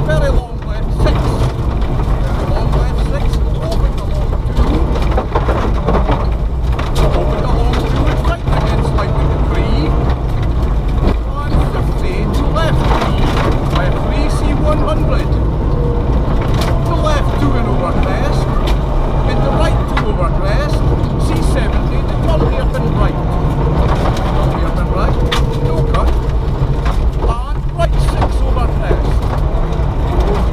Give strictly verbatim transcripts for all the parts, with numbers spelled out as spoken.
very long left six. Very long left six. Open to long two. Open to long two and right again, slightly to three. And fifty to left three. Left three, C one hundred. To left two and over crest. Into right two over crest. C seventy to turn here and right. Turn here and right. No cut. And right six over crest.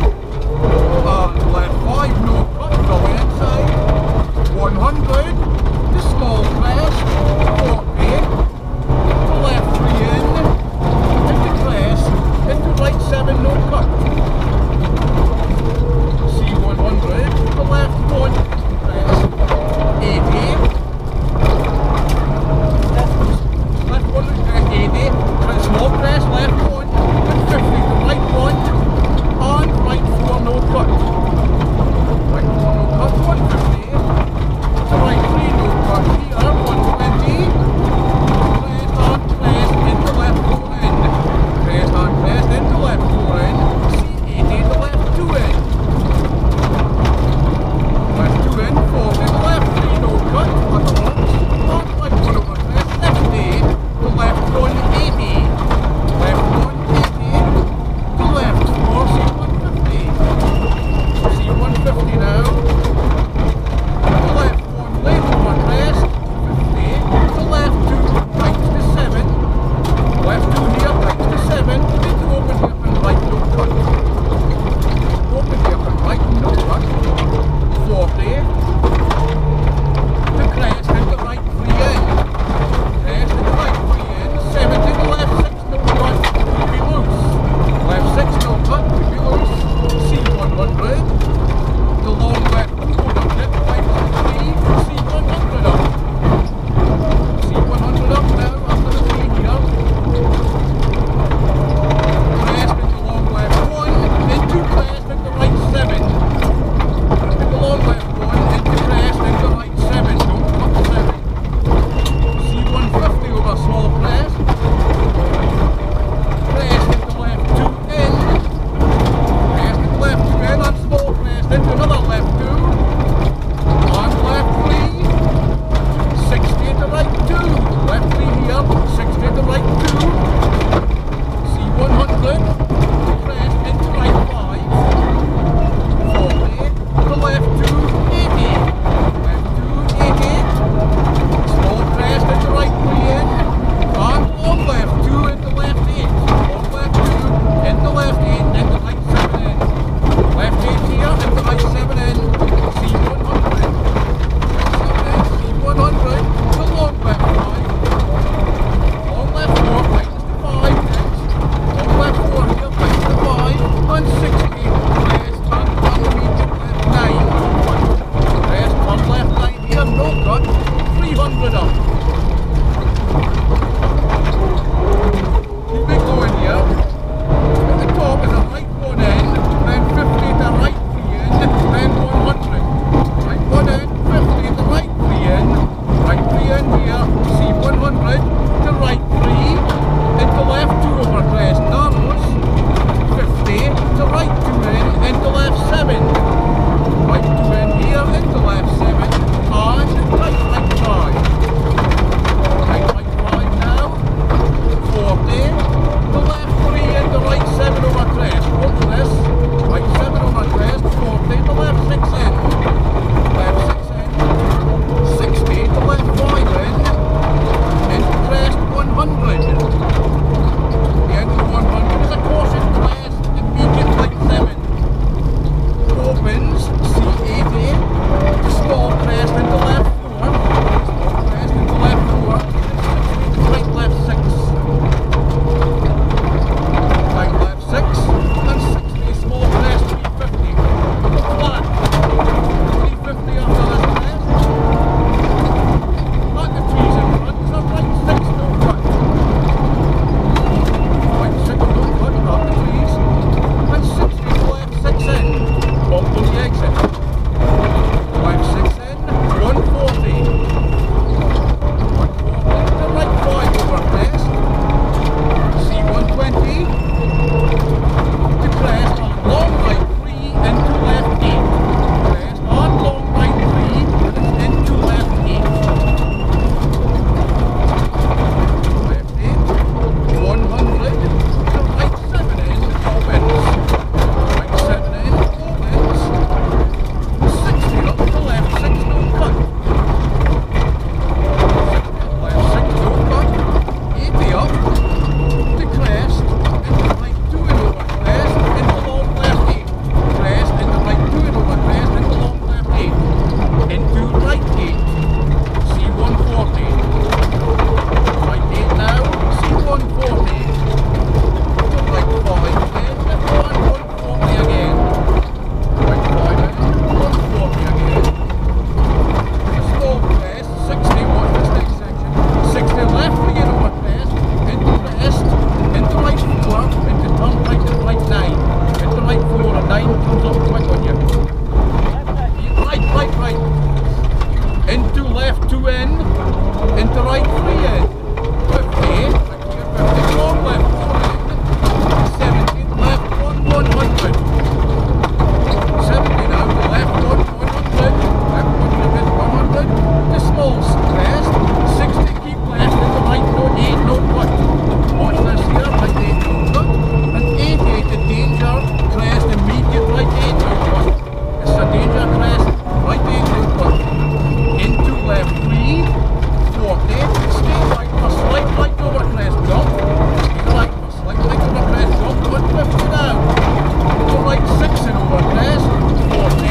ninety-nine comes up quick on you. Right, right, right. Into left two in, into right three in. fifty, fifty, long left four in, seventy, left one, one hundred. seventy now, left one, one hundred, left one hundred, one hundred. The small crest, sixty, keep left, into right, no eight, no cut. Watch this here, right eight, no cut. And eighty, the danger crest, immediate right eight, no cut. It's a danger crest, right eight, no cut. Into left three, forty, stay right, a slight right over crest, jump. Stay right, a slight right over crest, jump, one fifty down. Go right six in over crest, forty.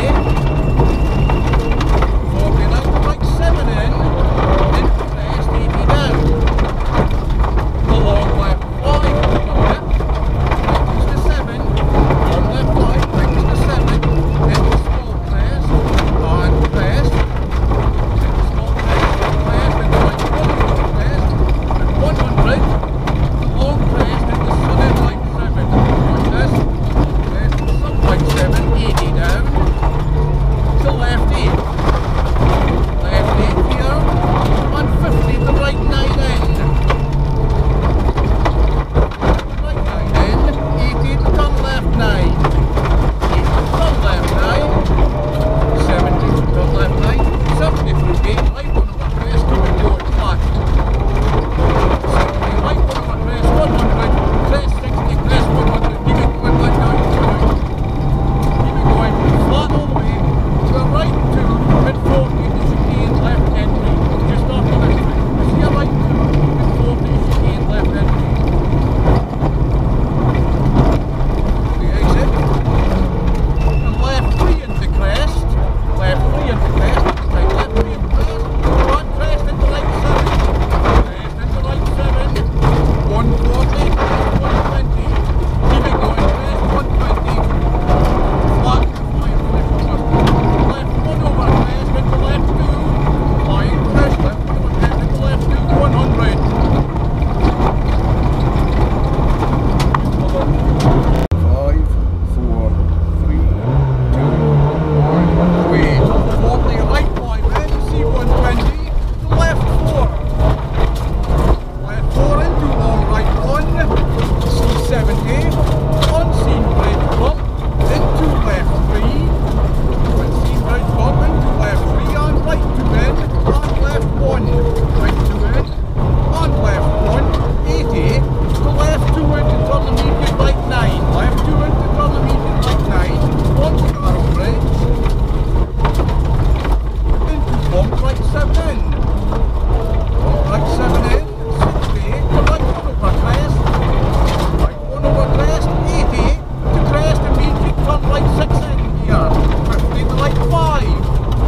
forty now, go right seven in, into crest, eighty down. The long left five, over brings to seven, long left five, brings to seven, into small crest, on crest, into small crest, crest, into right one over crest, and one hundred, long crest, into sun in right seven. Watch this, crest, sun right seven, eighty down, to left eight, left eight here, and fifty to right nine in. Right nine in, eighty to turn left nine, eighty to turn left nine, seventy to turn left nine, seventy through gate, right one over crest, keep it going flat. seventy, right one over crest, one hundred, crest sixty, crest one hundred, keep it going back down, keep it going flat all the way, to the right two, mid forty, the chicane, left entry, just after this, see a right two, mid forty, chicane, left entry. The exit, and left three into crest, left three into crest, right left three into crest, one crest into right seven, crest into right seven, one forty, one twenty, keep it going, crest one twenty, flat five left one over crest into left two, line crest left one over crest into left two, one hundred. Five, four, three, two, one, wait. forty, right five in, C one twenty, left four. Left four into long right one, C seventy, unseen right bump, into left three, unseen right bump, into left three, on right two in, on left one, right two in, on left one, eighty, to left two in to turn immediate right nine, left two in to turn immediate right nine, one Scarrow Bridge, into bump right seven in, bump right seven in, sixty, to right one over crest, right one over crest, eighty, to crest immediate turn right six in here, fifty to right five,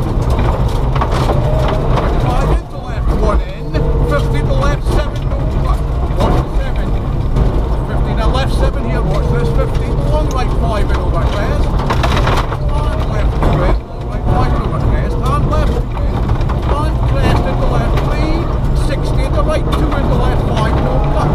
right five into left one in, fifty to left seven, no cut, watch the seven, fifty to left seven here, watch this, fifty, long right five in over crest, on left two in, long right five in over crest, on left two in, on crest into left three, sixty to right two into left five, no cut,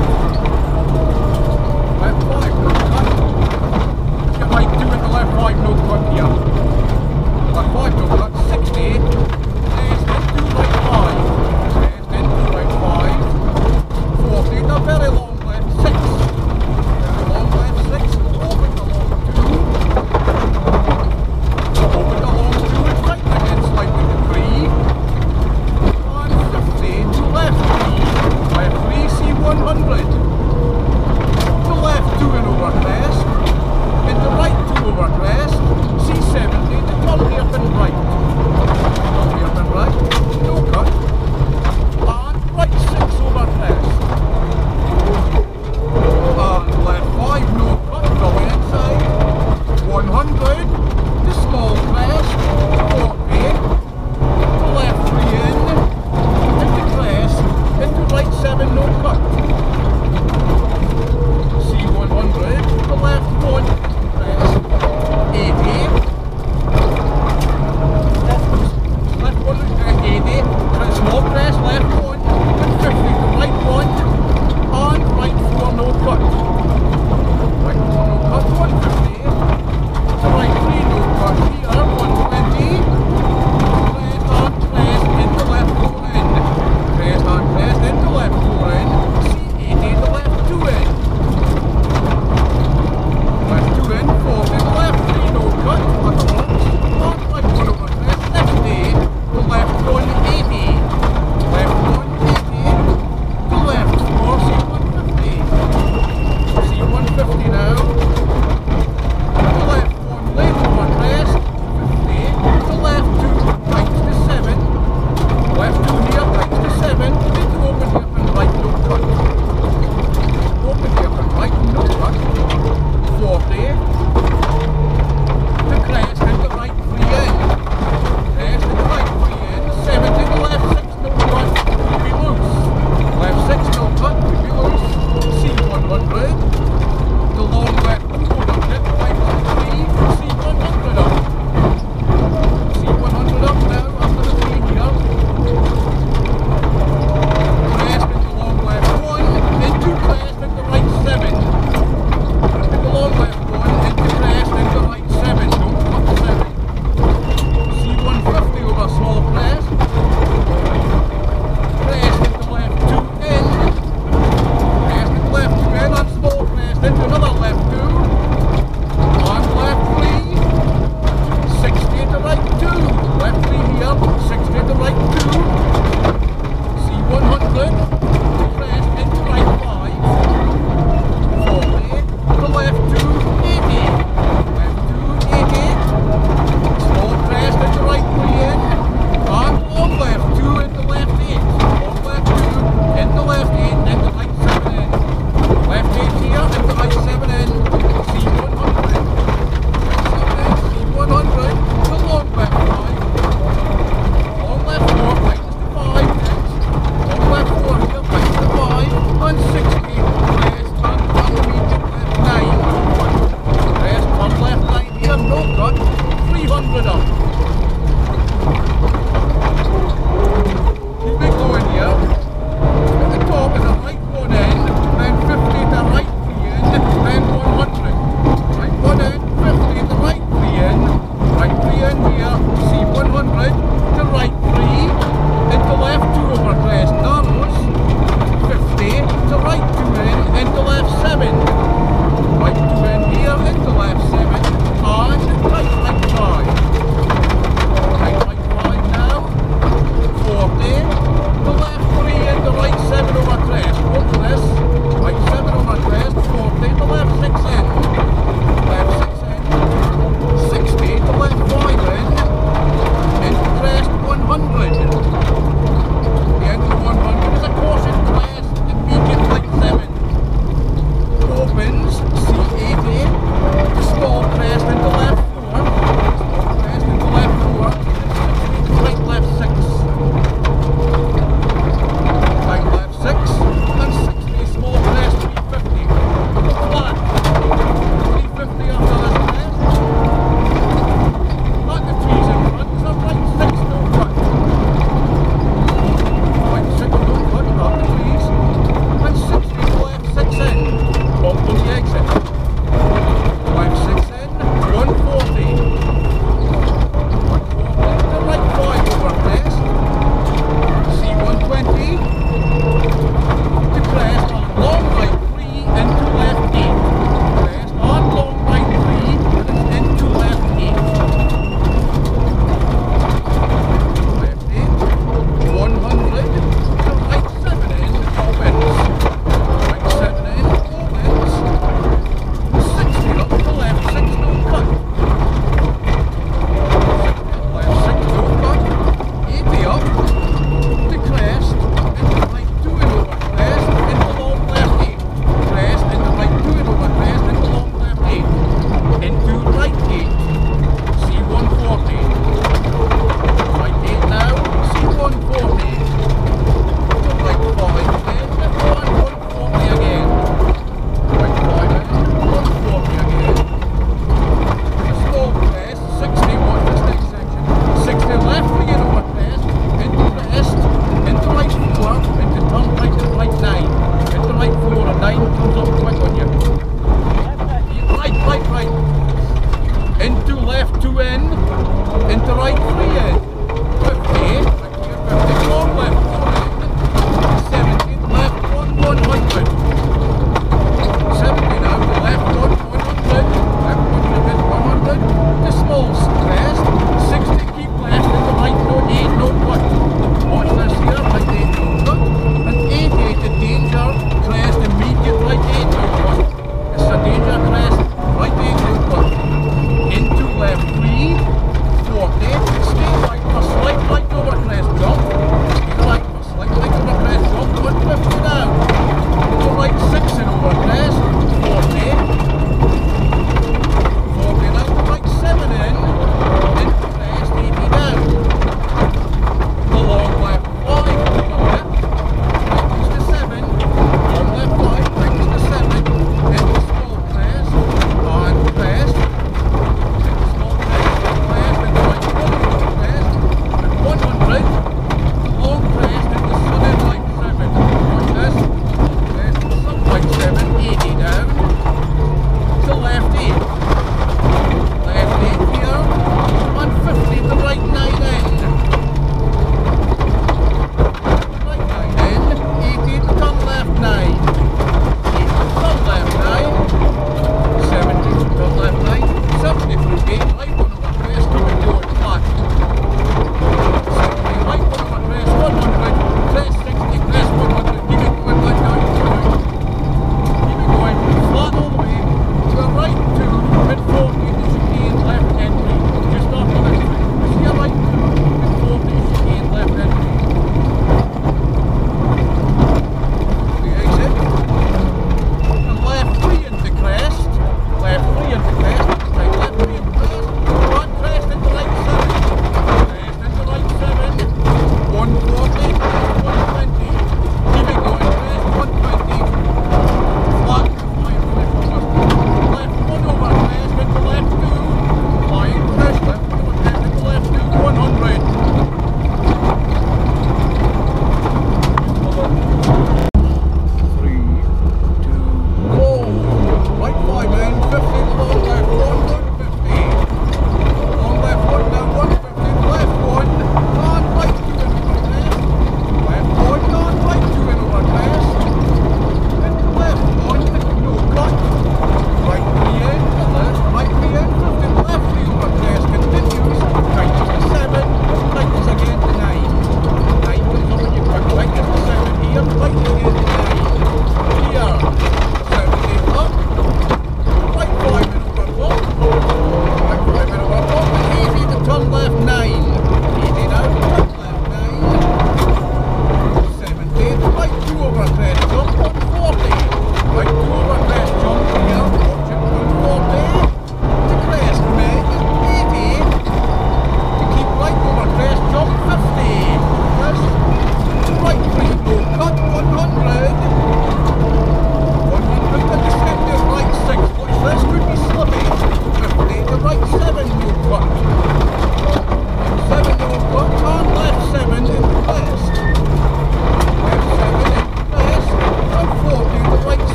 left five, no cut, get right two into left five, no cut here, left five, no cut, sixty, crest into right five, crest into right five, forty to very long left six, very long left six, open to long two, open to long two, and right again slightly to three, on fifty to left three, left three, C one hundred, to left two in over crest, into right two over crest, C seventy to turn here and right, turn here and right, no cut, and right six over crest, and left five, no cut, going inside, one hundred, to small crest, forty, to left three in, into crest, into right seven, no cut, C one hundred, to left one, crest, eighty, left one, uh, eighty, small crest, left one, and fifty to right one, on right four, no cut, right four, no cut, one fifty, to right I've got three hundred up. Keep it going here. At the top is a right one end, then fifty at the right three end, then one hundred. Right one end, fifty at the right three end, right three end here, C one hundred, to right three, into left two over crest narrows, fifty, to right two end, into left seven. Right two end here, into left seven, and right right five. Right right five now, forty, to left three into right seven over crest. Watch this, right seven over crest, forty, to left six end. Left six end, sixty, to left five end, into crest one hundred. The end of one hundred is a caution crest, immediate right seven. Opens, C eighty, to small crest into left four, small crest into left four, sixty to right left six. Right left six, and sixty, small crest three fifty. Flat, three fifty after this crest. At the trees in front, so right six no cut. Right six no cut, at the trees, and sixty to left six in. Bump on the exit. Left six in, one forty. one forty to right five over crest. C one twenty. To crest on long right three into left eight. Crest on long right three and it's into left eight. Left eight. one hundred to right seven in, opens. Right seven in, opens. sixty up to left six no cut. sixty up left six no cut. eighty up to crest into right two in over crest into long left eight. Crest into right two in over crest into long left eight. Into right eight. C one forty. Right eight now. C one forty. To right five then and one one forty again. Right five in, one forty again. A small crest, sixty, watch this next section. sixty left again over crest, into crest, into right four, into turn right to right nine. Into right four and nine comes up quick on you. Right, right, right. Into left two end, into right three end. fifty, right here fifty, long left four end. seventy, left one, one hundred. seventy now, to left one, one hundred. Left one hundred, one hundred. The small crest, sixty, keep left, into right no eight, no cut. Watch this here, right eight, no cut. And eighty, the danger, crest, immediate right eight, no cut. It's a danger crest, right eight, no cut. Into left three, forty, stay right.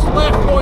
left going